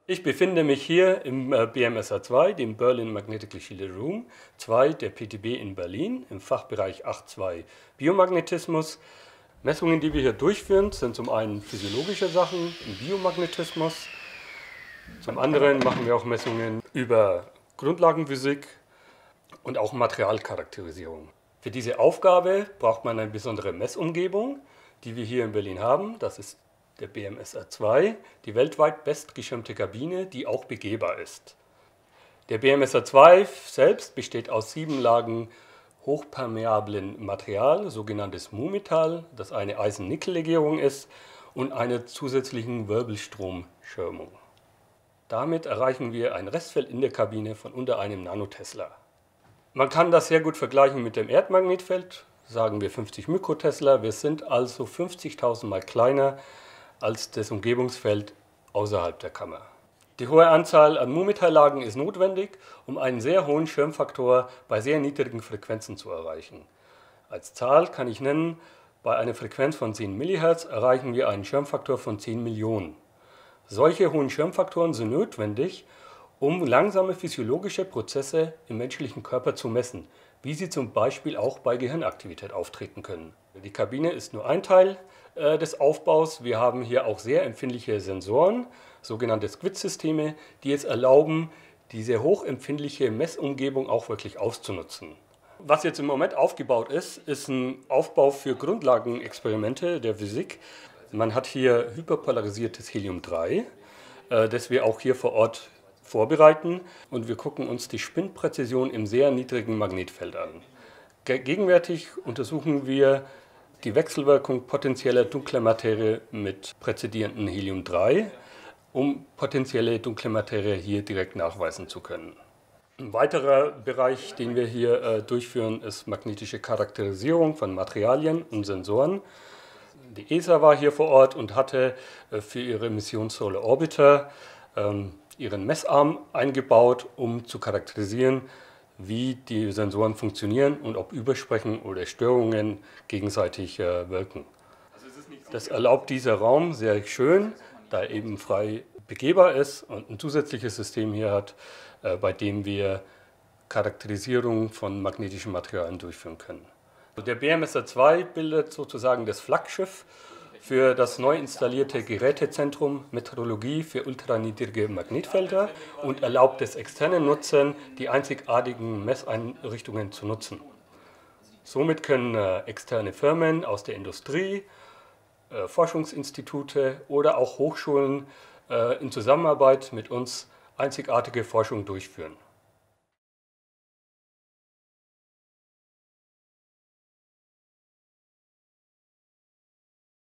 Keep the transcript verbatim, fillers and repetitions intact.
Ich befinde mich hier im B M S A zwei, dem Berlin Magnetically Shielded Room zwei der P T B in Berlin, im Fachbereich acht Punkt zwei Biomagnetismus. Messungen, die wir hier durchführen, sind zum einen physiologische Sachen im Biomagnetismus. Zum anderen machen wir auch Messungen über Grundlagenphysik und auch Materialcharakterisierung. Für diese Aufgabe braucht man eine besondere Messumgebung, die wir hier in Berlin haben. Das ist der B M S A zwei, die weltweit bestgeschirmte Kabine, die auch begehbar ist. Der B M S A zwei selbst besteht aus sieben Lagen hochpermeablen Material, sogenanntes Mu-Metall, das eine Eisen-Nickel-Legierung ist, und einer zusätzlichen Wirbelstromschirmung. Damit erreichen wir ein Restfeld in der Kabine von unter einem Nanotesla. Man kann das sehr gut vergleichen mit dem Erdmagnetfeld, sagen wir fünfzig Mikrotesla. Wir sind also fünfzigtausend Mal kleiner als das Umgebungsfeld außerhalb der Kammer. Die hohe Anzahl an Mu-Metalllagen ist notwendig, um einen sehr hohen Schirmfaktor bei sehr niedrigen Frequenzen zu erreichen. Als Zahl kann ich nennen, bei einer Frequenz von zehn Millihertz erreichen wir einen Schirmfaktor von zehn Millionen. Solche hohen Schirmfaktoren sind notwendig, um langsame physiologische Prozesse im menschlichen Körper zu messen, wie sie zum Beispiel auch bei Gehirnaktivität auftreten können. Die Kabine ist nur ein Teil äh, des Aufbaus. Wir haben hier auch sehr empfindliche Sensoren, sogenannte Squid-Systeme, die es erlauben, diese hochempfindliche Messumgebung auch wirklich auszunutzen. Was jetzt im Moment aufgebaut ist, ist ein Aufbau für Grundlagenexperimente der Physik. Man hat hier hyperpolarisiertes Helium drei, äh, das wir auch hier vor Ort vorbereiten, und wir gucken uns die Spinpräzision im sehr niedrigen Magnetfeld an. Gegenwärtig untersuchen wir die Wechselwirkung potenzieller dunkler Materie mit präzedierendem Helium drei, um potenzielle dunkle Materie hier direkt nachweisen zu können. Ein weiterer Bereich, den wir hier äh, durchführen, ist magnetische Charakterisierung von Materialien und Sensoren. Die E S A war hier vor Ort und hatte äh, für ihre Mission Solar Orbiter ähm, ihren Messarm eingebaut, um zu charakterisieren, wie die Sensoren funktionieren und ob Übersprechen oder Störungen gegenseitig äh, wirken. Das erlaubt dieser Raum sehr schön, da er eben frei begehbar ist und ein zusätzliches System hier hat, äh, bei dem wir Charakterisierung von magnetischen Materialien durchführen können. Der B M S A zwei bildet sozusagen das Flaggschiff für das neu installierte Gerätezentrum Metrologie für ultraniedrige Magnetfelder und erlaubt es externen Nutzern, die einzigartigen Messeinrichtungen zu nutzen. Somit können äh, externe Firmen aus der Industrie, äh, Forschungsinstitute oder auch Hochschulen äh, in Zusammenarbeit mit uns einzigartige Forschung durchführen.